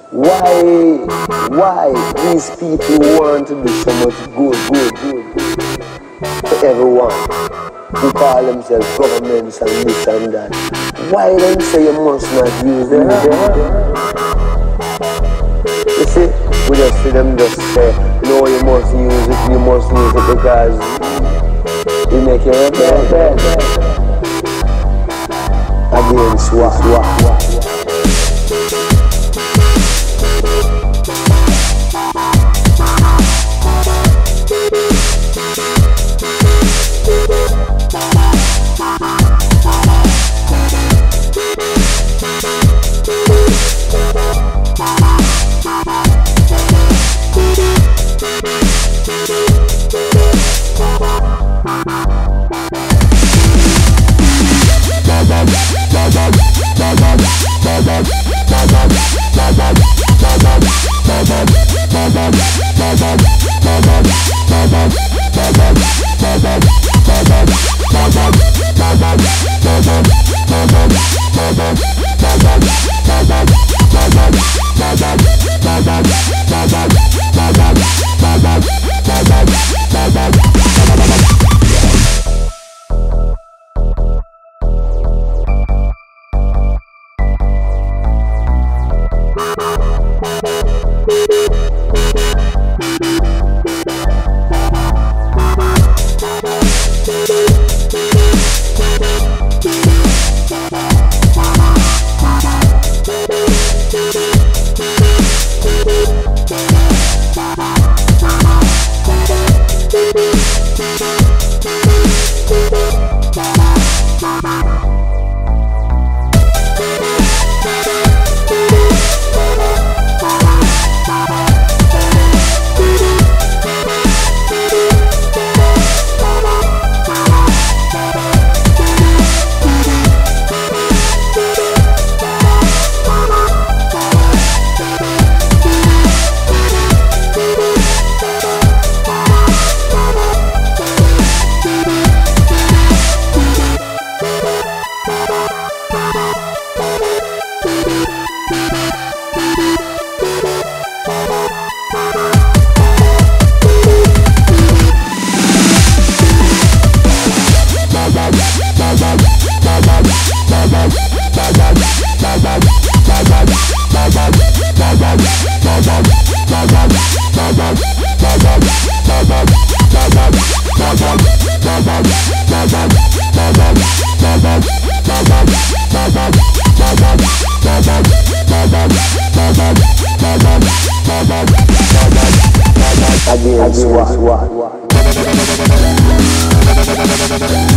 Why these people want to do so much good to everyone who call themselves governments and this and that? Why them say you must not use them? You see, we just see them just say, no, you must use it because it make you rebel. Against what? Against what?